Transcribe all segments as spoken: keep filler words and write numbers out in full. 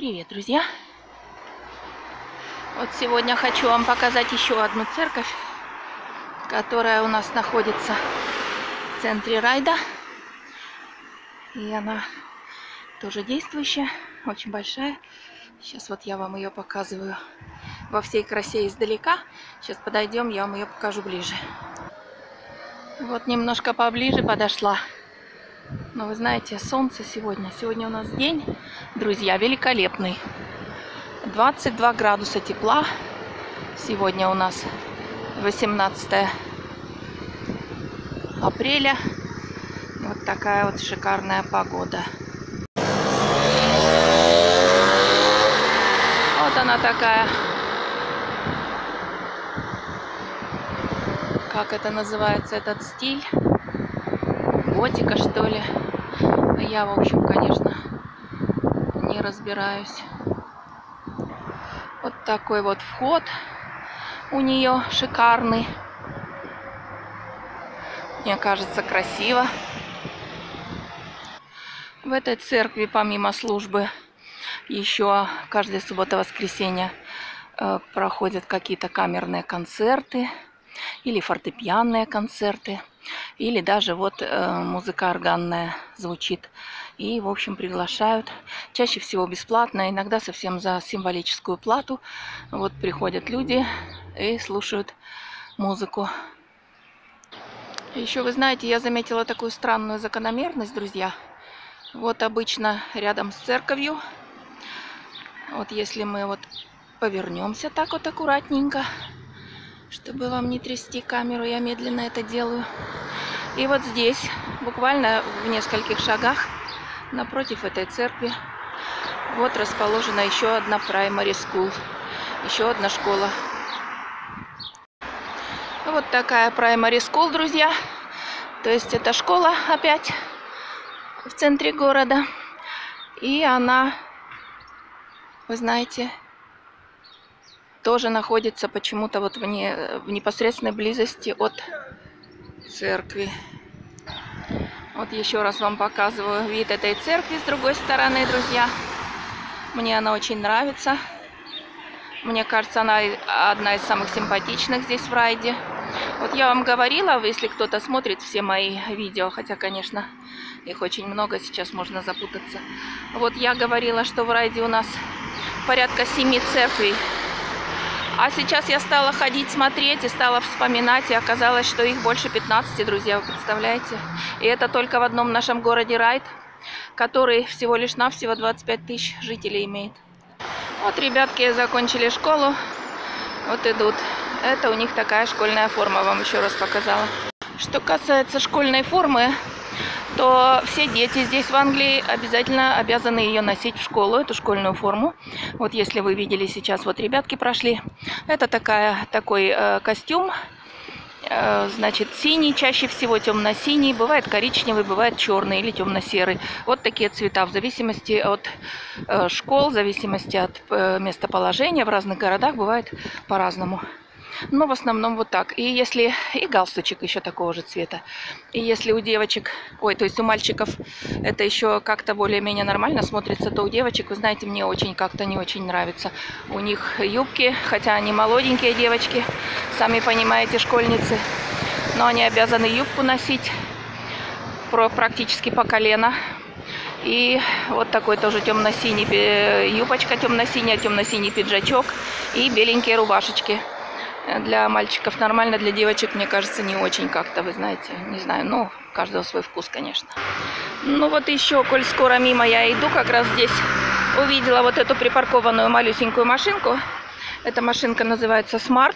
Привет, друзья! Вот сегодня хочу вам показать еще одну церковь, которая у нас находится в центре Райда. И она тоже действующая, очень большая. Сейчас вот я вам ее показываю во всей красе издалека. Сейчас подойдем, я вам ее покажу ближе. Вот немножко поближе подошла. Но вы знаете, солнце сегодня. Сегодня у нас день, друзья, великолепный. двадцать два градуса тепла. Сегодня у нас восемнадцатое апреля. Вот такая вот шикарная погода. Вот она такая. Как это называется, этот стиль? Готика, что ли? Я, в общем, конечно, не разбираюсь. Вот такой вот вход у нее шикарный. Мне кажется, красиво. В этой церкви, помимо службы, еще каждая суббота-воскресенье э, проходят какие-то камерные концерты или фортепианные концерты. Или даже вот э, музыка органная звучит. И, в общем, приглашают. Чаще всего бесплатно, иногда совсем за символическую плату. Вот приходят люди и слушают музыку. Еще, вы знаете, я заметила такую странную закономерность, друзья. Вот обычно рядом с церковью, вот если мы вот повернемся так вот аккуратненько, чтобы вам не трясти камеру, я медленно это делаю. И вот здесь, буквально в нескольких шагах, напротив этой церкви, вот расположена еще одна primary school, еще одна школа. Вот такая primary school, друзья. То есть это школа опять в центре города. И она, вы знаете, тоже находится почему-то вот в, не, в непосредственной близости от церкви. Вот еще раз вам показываю вид этой церкви с другой стороны, друзья. Мне она очень нравится. Мне кажется, она одна из самых симпатичных здесь в Райде. Вот я вам говорила, если кто-то смотрит все мои видео, хотя, конечно, их очень много, сейчас можно запутаться. Вот я говорила, что в Райде у нас порядка семи церквей. А сейчас я стала ходить, смотреть и стала вспоминать, и оказалось, что их больше пятнадцати, друзья, вы представляете? И это только в одном нашем городе Райд, который всего лишь навсего двадцать пять тысяч жителей имеет. Вот ребятки закончили школу, вот идут. Это у них такая школьная форма, вам еще раз показала. Что касается школьной формы, то все дети здесь в Англии обязательно обязаны ее носить в школу, эту школьную форму. Вот если вы видели сейчас, вот ребятки прошли. Это такая, такой э, костюм, э, значит, синий, чаще всего темно-синий, бывает коричневый, бывает черный или темно-серый. Вот такие цвета в зависимости от э, школ, в зависимости от э, местоположения. В разных городах бывает по-разному. Но в основном вот так. И если и галстучек еще такого же цвета. И если у девочек, ой, то есть у мальчиков это еще как-то более-менее нормально смотрится, то у девочек, вы знаете, мне очень как-то не очень нравится. У них юбки, хотя они молоденькие девочки, сами понимаете, школьницы, но они обязаны юбку носить практически по колено. И вот такой тоже темно-синий юбочка, темно-синяя, темно-синий пиджачок и беленькие рубашечки. Для мальчиков нормально, для девочек, мне кажется, не очень как-то, вы знаете, не знаю, ну, у каждого свой вкус, конечно. Ну вот еще, коль скоро мимо я иду, как раз здесь увидела вот эту припаркованную малюсенькую машинку. Эта машинка называется Smart.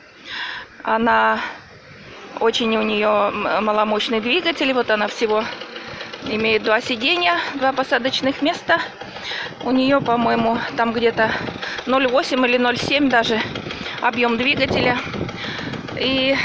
Она, очень у нее маломощный двигатель, вот она всего имеет два сиденья, два посадочных места. У нее, по-моему, там где-то ноль целых восемь десятых или ноль целых семь десятых даже объем двигателя. И,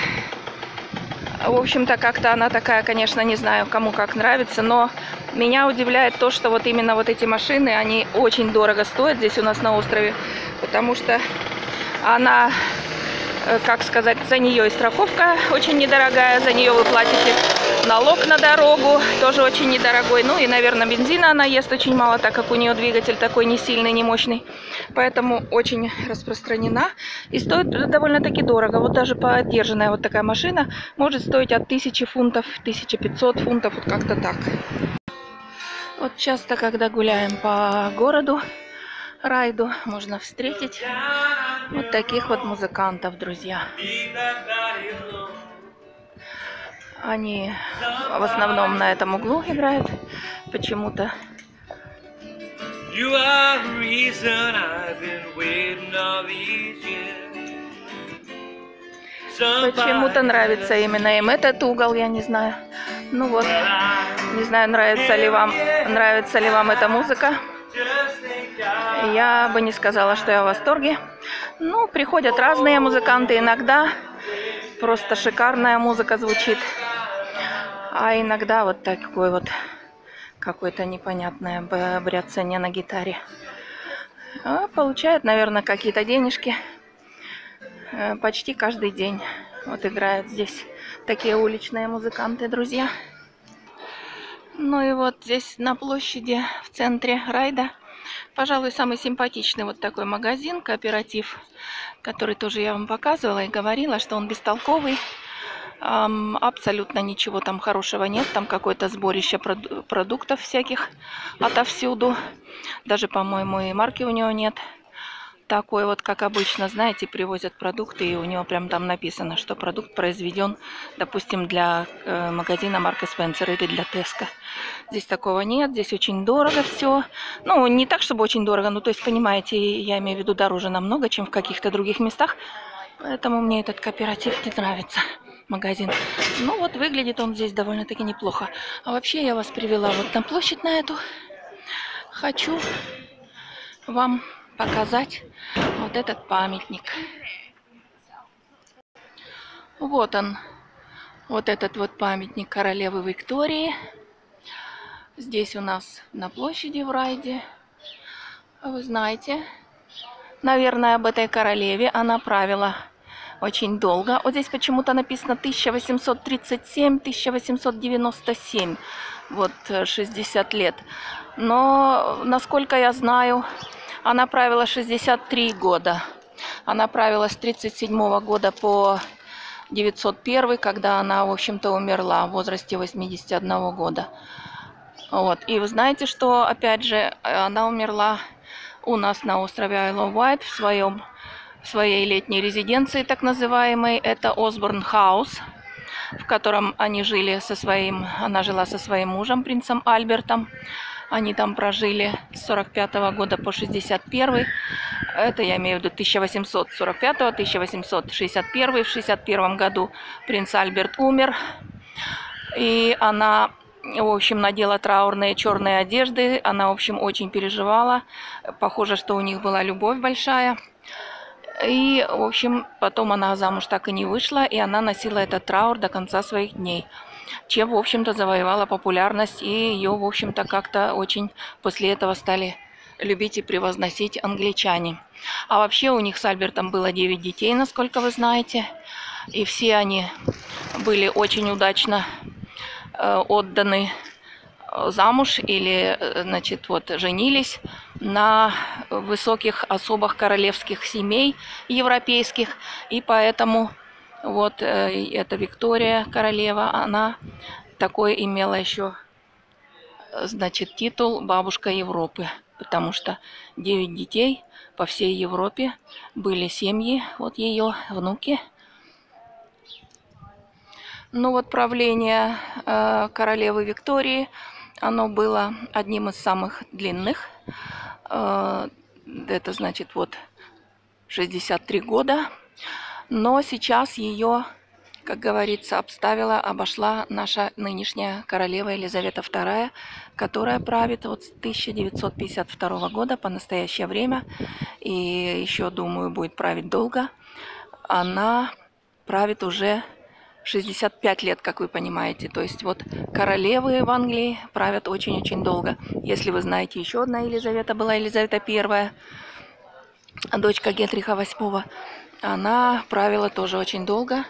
в общем-то, как-то она такая, конечно, не знаю, кому как нравится, но меня удивляет то, что вот именно вот эти машины, они очень дорого стоят здесь у нас на острове, потому что она как сказать, за нее и страховка очень недорогая, за нее вы платите налог на дорогу, тоже очень недорогой. Ну и, наверное, бензина она ест очень мало, так как у нее двигатель такой не сильный, не мощный. Поэтому очень распространена и стоит довольно-таки дорого. Вот даже поддержанная вот такая машина может стоить от тысячи фунтов, тысяча пятьсот фунтов, вот как-то так. Вот часто, когда гуляем по городу, Райду, можно встретить вот таких вот музыкантов, друзья. Они в основном на этом углу играют почему-то. Почему-то нравится именно им этот угол, я не знаю. Ну вот, не знаю, нравится ли вам, нравится ли вам эта музыка. Я бы не сказала, что я в восторге. Ну, приходят разные музыканты, иногда просто шикарная музыка звучит. А иногда вот такой вот какое-то непонятное бряцание на гитаре. А получают, наверное, какие-то денежки. Почти каждый день вот играют здесь такие уличные музыканты, друзья. Ну и вот здесь на площади в центре Райда, пожалуй, самый симпатичный вот такой магазин, кооператив, который тоже я вам показывала и говорила, что он бестолковый. Эм, абсолютно ничего там хорошего нет. Там какое-то сборище проду- продуктов всяких отовсюду. Даже, по-моему, и марки у него нет. Такой вот, как обычно, знаете, привозят продукты, и у него прям там написано, что продукт произведен, допустим, для э, магазина Марка Спенсер или для Теска. Здесь такого нет, здесь очень дорого все. Ну, не так, чтобы очень дорого, ну, то есть, понимаете, я имею в виду дороже намного, чем в каких-то других местах. Поэтому мне этот кооператив не нравится, магазин. Ну, вот выглядит он здесь довольно-таки неплохо. А вообще я вас привела вот на площадь на эту. Хочу вам показать вот этот памятник. Вот он, вот этот вот памятник королевы Виктории. Здесь у нас на площади в Райде. Вы знаете, наверное, об этой королеве. Она правила очень долго. Вот здесь почему-то написано тысяча восемьсот тридцать семь — тысяча восемьсот девяносто семь. Вот шестьдесят лет. Но, насколько я знаю, она правила шестьдесят три года. Она правила с тридцать седьмого года по девятьсот первый, когда она, в общем-то, умерла в возрасте восьмидесяти одного года. Вот. И вы знаете, что, опять же, она умерла у нас на острове Isle of Wight в, своем, в своей летней резиденции, так называемой. Это Осборн Хаус, в котором они жили со своим, она жила со своим мужем, принцем Альбертом. Они там прожили с сорок пятого года по шестьдесят первый. Это я имею в виду тысяча восемьсот сорок пятого — тысяча восемьсот шестьдесят первый. В шестьдесят первом году принц Альберт умер. И она, в общем, надела траурные черные одежды. Она, в общем, очень переживала. Похоже, что у них была любовь большая. И, в общем, потом она замуж так и не вышла. И она носила этот траур до конца своих дней, чем, в общем-то, завоевала популярность, и ее, в общем-то, как-то очень после этого стали любить и превозносить англичане. А вообще у них с Альбертом было девять детей, насколько вы знаете, и все они были очень удачно э, отданы замуж или, значит, вот, женились на высоких особах королевских семей европейских, и поэтому вот э, эта Виктория, королева, она такой имела еще, значит, титул «Бабушка Европы», потому что девять детей по всей Европе были семьи, вот ее внуки. Ну вот правление э, королевы Виктории, оно было одним из самых длинных. Э, это значит вот шестьдесят три года. Но сейчас ее, как говорится, обставила, обошла наша нынешняя королева Елизавета вторая, которая правит вот с тысяча девятьсот пятьдесят второго года по настоящее время. И еще, думаю, будет править долго. Она правит уже шестьдесят пять лет, как вы понимаете. То есть вот королевы в Англии правят очень-очень долго. Если вы знаете, еще одна Елизавета была, Елизавета первая, дочка Генриха восьмого. она правила тоже очень долго.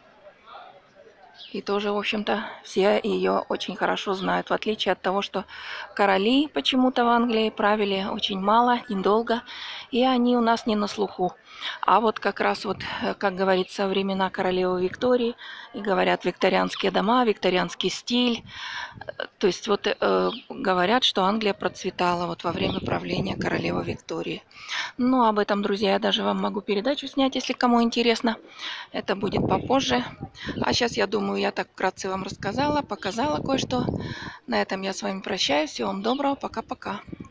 И тоже, в общем-то, все ее очень хорошо знают, в отличие от того, что короли почему-то в Англии правили очень мало, недолго, и они у нас не на слуху. А вот как раз вот, как говорится, времена королевы Виктории, и говорят викторианские дома, викторианский стиль. То есть вот э, говорят, что Англия процветала вот во время правления королевы Виктории. Ну, об этом, друзья, я даже вам могу передачу снять, если кому интересно. Это будет попозже. А сейчас, я думаю, я так вкратце вам рассказала, показала кое-что. На этом я с вами прощаюсь. Всего вам доброго. Пока-пока.